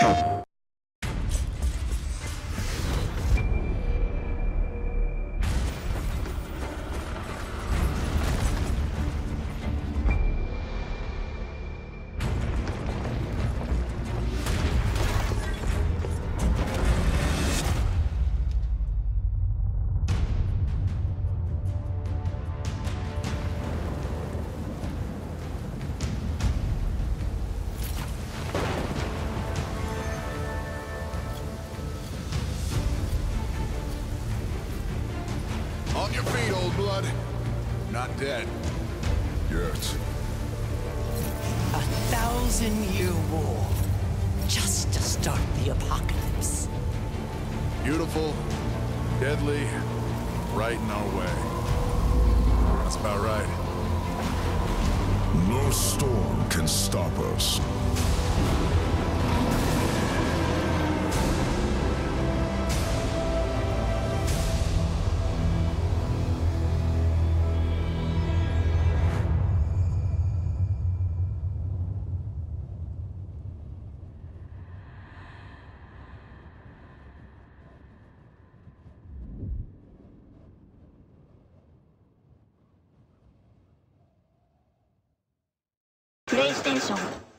On your feet, old blood. Not dead. Yet. 1,000-year war. Just to start the apocalypse. Beautiful, deadly, right in our way. That's about right. No storm can stop us. PlayStation